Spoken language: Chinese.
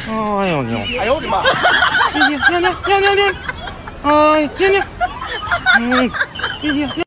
哎呦牛！ 哎呦我的妈！ 尿尿尿尿尿！哎，尿尿！嗯，尿尿尿